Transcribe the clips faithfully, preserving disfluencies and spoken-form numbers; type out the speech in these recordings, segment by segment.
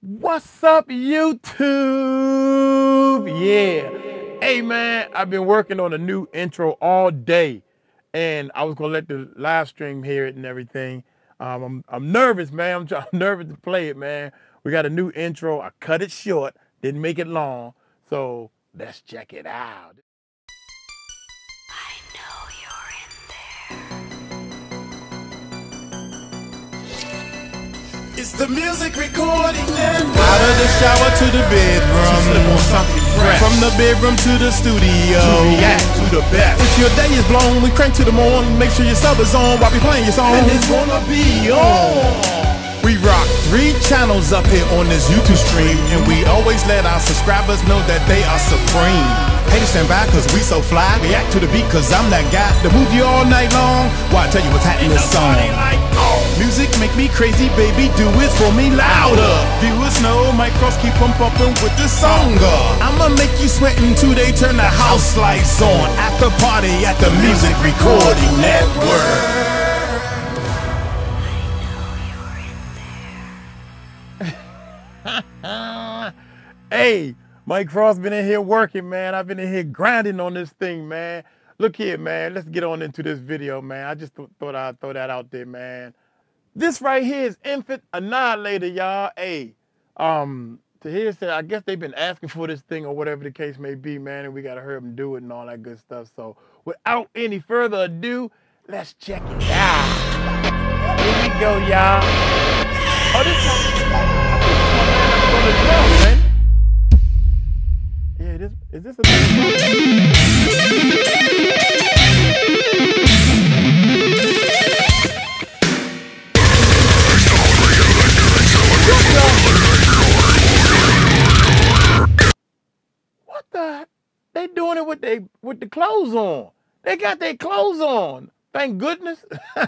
What's up, YouTube? Yeah. Hey, man, I've been working on a new intro all day, and I was going to let the live stream hear it and everything. Um, I'm, I'm nervous, man. I'm, I'm nervous to play it, man. We got a new intro. I cut it short, didn't make it long, so let's check it out. It's the music recording network. Out of the shower to the bedroom, Slip on something fresh. from the bedroom to the studio. To react to the best. If your day is blown, we crank to the morning. Make sure your sub is on while we playing your song. And it's gonna be on. We rock three channels up here on this YouTube stream, and we always let our subscribers know that they are supreme. Haters stand by cause we so fly. React to the beat cause I'm that guy to move you all night long. Why I tell you what's happening in this song. Like, oh. Music make me crazy, baby, do it for me louder. Viewers know my cross keep on pumping with the song. I'ma make you sweat until they turn the house lights on. After party at the Music Recording Network. Hey, Mike Cross been in here working, man. I've been in here grinding on this thing, man. Look here, man. Let's get on into this video, man. I just th thought I'd throw that out there, man. This right here is Infant Annihilator, y'all. Hey, um, to hear said, I guess they've been asking for this thing or whatever the case may be, man, and we gotta hurry up and do it and all that good stuff. So, without any further ado, let's check it out. Here we go, y'all. Oh, this one, on the drum, man. Yeah, this is this a What the? They doing it with they with the clothes on. They got their clothes on. Thank goodness.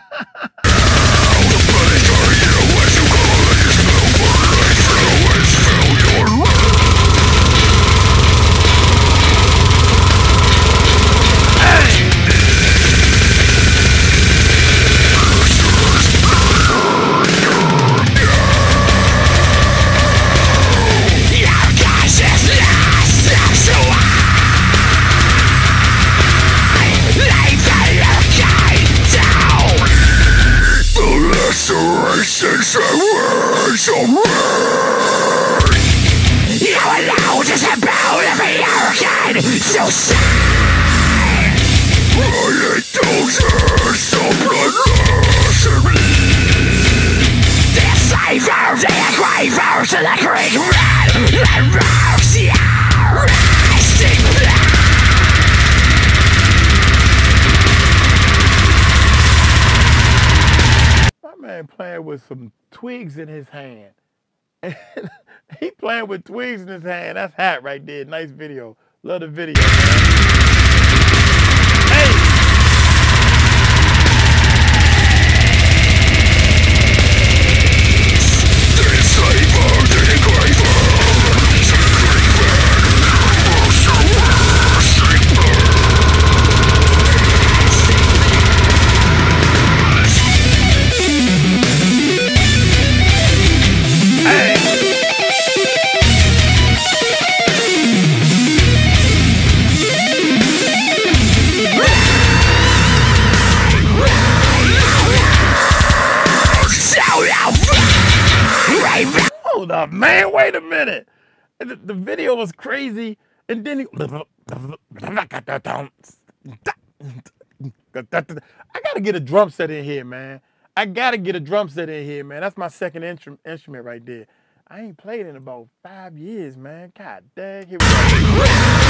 So sad. I don't so the cipher, the cravers, and the great red, and rocks, yeah, rising My man playing with some twigs in his hand. He playing with twigs in his hand. That's hot right there. Nice video. Love the video, man. Hey! Hold up, man, wait a minute. The, the video was crazy, and then he, I gotta get a drum set in here, man. I gotta get a drum set in here, man. That's my second intru- instrument right there. I ain't played in about five years, man. God dang, here we go.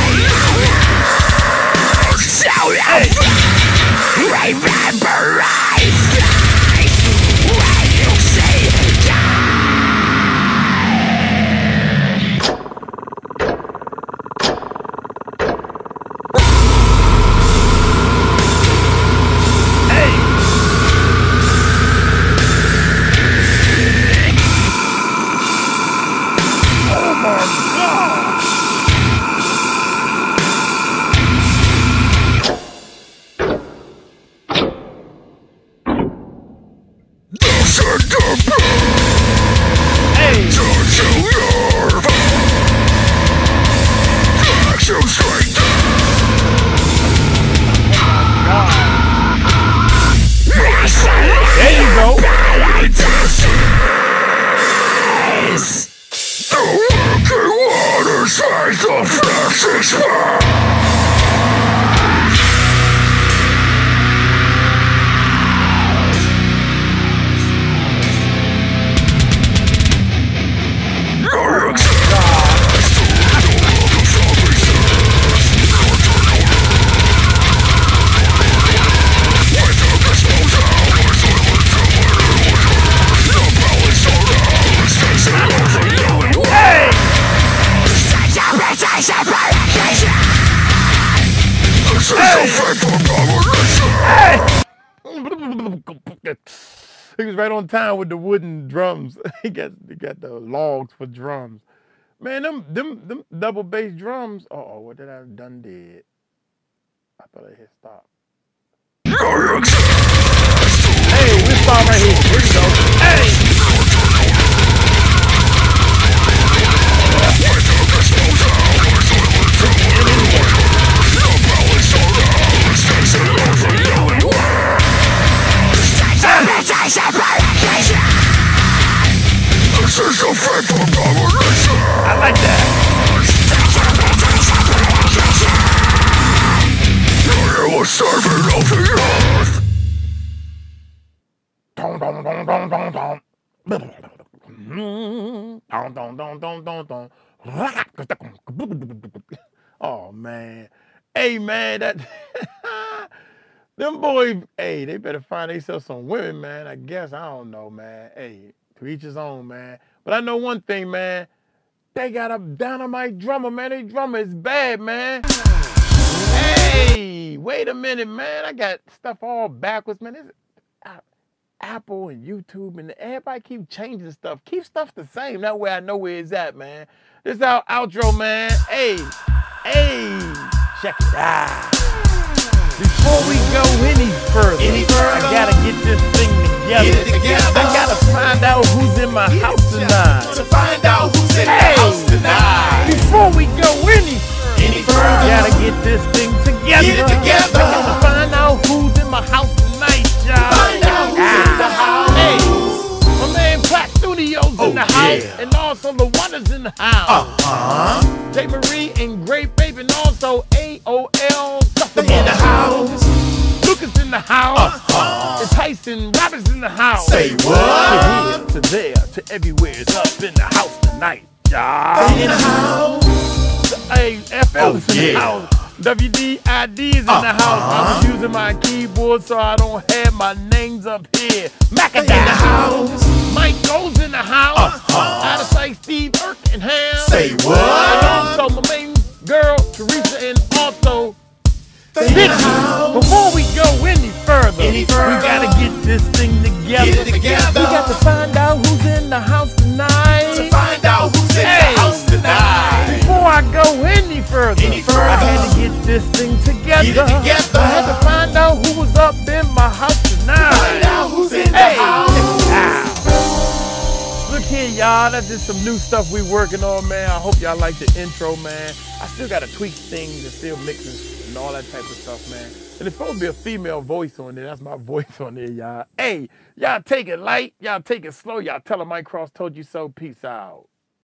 Hey. Remember life when you say die. Hey! rise. The wicked waters face the fiercest fight. He was right on time with the wooden drums. he got he got the logs for drums. Man, them them them double bass drums. Uh oh, what did I done did? I thought I hit stop. Hey, we start right here. Here we go. Hey. I like that. Dong dong dong dong dong dong. Dong dong dong dong dong dong. Oh man. Hey man, that them boys, hey, they better find themselves some women, man. I guess. I don't know, man. Hey, to each his own, man. But I know one thing, man. They got a dynamite drummer, man. Their drummer is bad, man. Hey, wait a minute, man. I got stuff all backwards, man. This, uh, Apple and YouTube and everybody keep changing stuff. Keep stuff the same. That way I know where it's at, man. This is our outro, man. Hey, hey, check it out. Before we go any further, Any further? I gotta get this thing together. Get it together. I gotta find out who's in my house tonight. To find out who's in Hey. the house tonight. Before we go any further, Any further? gotta get this thing together. Get it together. I gotta find out who's in my house tonight, y'all. Find out who's in the house. Hey, my man Platt Studios Oh, in the house, yeah. and also the Wonders in the house. Uh-huh. J. Marie and Great Babe, and also A O L In the house. Lucas in the house. Uh-huh. And Tyson Roberts in the house. Say what? To here, to there, to everywhere. It's up in the house tonight, y'all. In the house. Hey, F L Oh, is in the yeah. house. W D I D is in the Uh-huh. house. I was using my keyboard so I don't have my names up here. Macadam. In the house. Mike goes in the house. Uh-huh. Out of sight, Steve Erkenham. Say what? And also my main girl, Teresa, and also In the Vicky. house. Before we go any further, Any further? we gotta get this thing together. Get it together. We got to find out who's in the house tonight. To find out who's in Hey. the house tonight. Before I go any further, Any further? I had to get this thing together. Get it together. I had to find out who was up in my house tonight. Find out who's in the Hey. house. Ow. Look here, y'all. That's just some new stuff we working on, man. I hope y'all like the intro, man. I still got to tweak things and still mixing and all that type of stuff, man. And it's supposed to be a female voice on there. That's my voice on there, y'all. Hey, y'all take it light. Y'all take it slow. Y'all tell them Mike Cross told you so. Peace out.